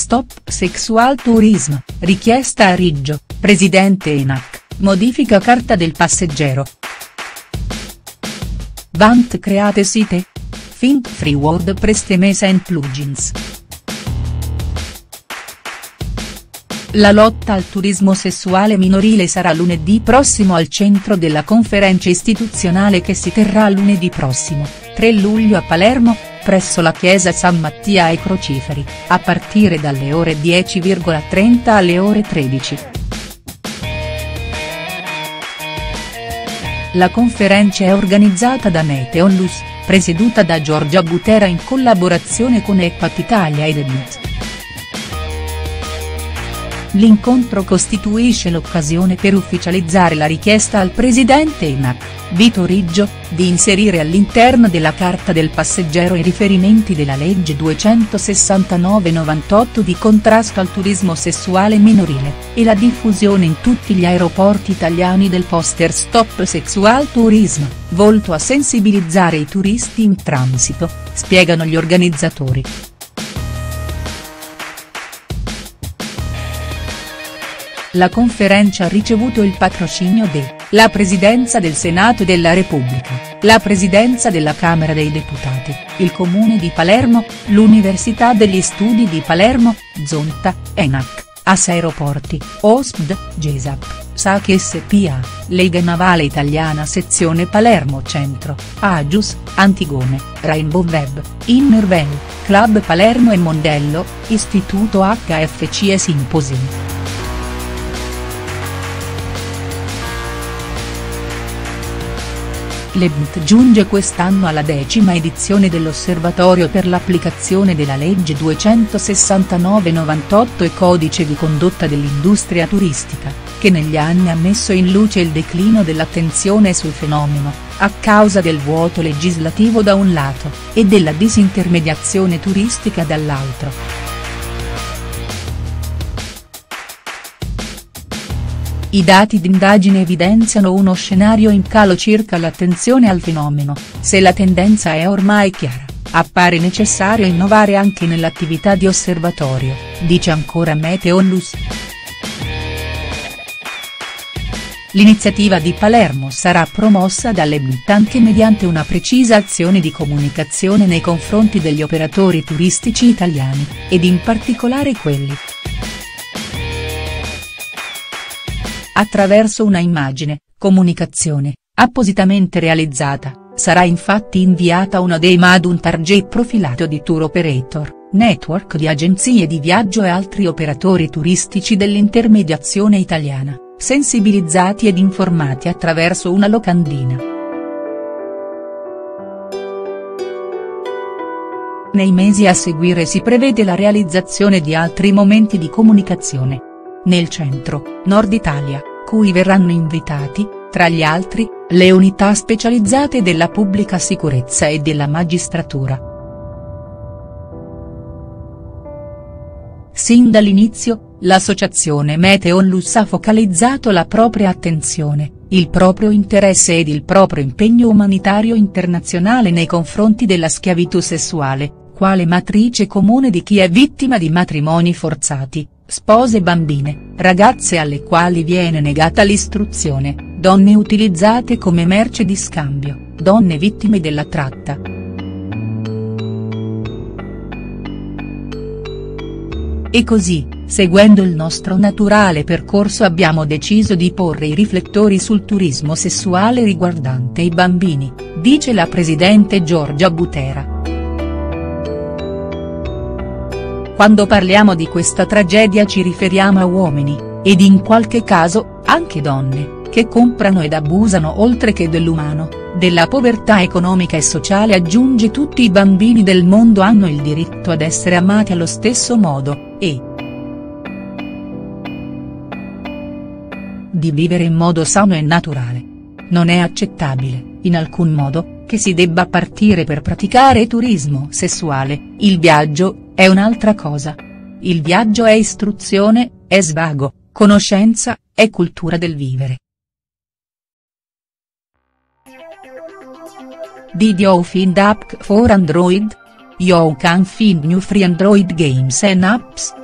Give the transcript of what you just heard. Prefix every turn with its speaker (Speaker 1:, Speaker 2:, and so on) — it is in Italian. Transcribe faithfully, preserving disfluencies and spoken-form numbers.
Speaker 1: Stop Sexual Tourism, richiesta a Riggio, presidente E N A C, modifica carta del passeggero. Want create site? Think free WordPress themes and plugins. La lotta al turismo sessuale minorile sarà lunedì prossimo al centro della conferenza istituzionale che si terrà lunedì prossimo, tre luglio a Palermo, presso la chiesa San Mattia ai Crociferi, a partire dalle ore dieci e trenta alle ore tredici. La conferenza è organizzata da Mete Onlus, presieduta da Giorgia Butera in collaborazione con Equat Italia ed E B I T. L'incontro costituisce l'occasione per ufficializzare la richiesta al presidente E N A C, Vito Riggio, di inserire all'interno della carta del passeggero i riferimenti della legge duecentosessantanove novantotto di contrasto al turismo sessuale minorile, e la diffusione in tutti gli aeroporti italiani del poster Stop Sexual Tourism, volto a sensibilizzare i turisti in transito, spiegano gli organizzatori. La conferenza ha ricevuto il patrocinio de, la Presidenza del Senato della Repubblica, la Presidenza della Camera dei Deputati, il Comune di Palermo, l'Università degli Studi di Palermo, Zonta, E N A C, AS Aeroporti, O S P D, GESAP, S A C S P A, Lega Navale Italiana Sezione Palermo Centro, Agius, Antigone, Rainbow Web, Innervel, Club Palermo e Mondello, Istituto H F C e Symposium. L'E B I T giunge quest'anno alla decima edizione dell'Osservatorio per l'applicazione della legge duecentosessantanove novantotto e Codice di condotta dell'industria turistica, che negli anni ha messo in luce il declino dell'attenzione sul fenomeno, a causa del vuoto legislativo da un lato, e della disintermediazione turistica dall'altro. I dati d'indagine evidenziano uno scenario in calo circa l'attenzione al fenomeno. Se la tendenza è ormai chiara, appare necessario innovare anche nell'attività di osservatorio, dice ancora Mete Onlus. L'iniziativa di Palermo sarà promossa dall'E B I T anche mediante una precisa azione di comunicazione nei confronti degli operatori turistici italiani, ed in particolare quelli. Attraverso una immagine, comunicazione, appositamente realizzata, sarà infatti inviata una D M ad un target profilato di tour operator, network di agenzie di viaggio e altri operatori turistici dell'intermediazione italiana, sensibilizzati ed informati attraverso una locandina. Nei mesi a seguire si prevede la realizzazione di altri momenti di comunicazione. Nel centro, Nord Italia, cui verranno invitati, tra gli altri, le unità specializzate della pubblica sicurezza e della magistratura. Sin dall'inizio, l'associazione Mete Onlus ha focalizzato la propria attenzione, il proprio interesse ed il proprio impegno umanitario internazionale nei confronti della schiavitù sessuale, quale matrice comune di chi è vittima di matrimoni forzati, spose bambine, ragazze alle quali viene negata l'istruzione, donne utilizzate come merce di scambio, donne vittime della tratta. E così, seguendo il nostro naturale percorso abbiamo deciso di porre i riflettori sul turismo sessuale riguardante i bambini, dice la presidente Giorgia Butera. Quando parliamo di questa tragedia ci riferiamo a uomini, ed in qualche caso, anche donne, che comprano ed abusano oltre che dell'umano, della povertà economica e sociale aggiunge tutti i bambini del mondo hanno il diritto ad essere amati allo stesso modo, e di vivere in modo sano e naturale. Non è accettabile, in alcun modo, che si debba partire per praticare turismo sessuale, il viaggio è un'altra cosa. Il viaggio è istruzione, è svago, conoscenza, è cultura del vivere. Did you find app for Android? You can find new free Android games and apps.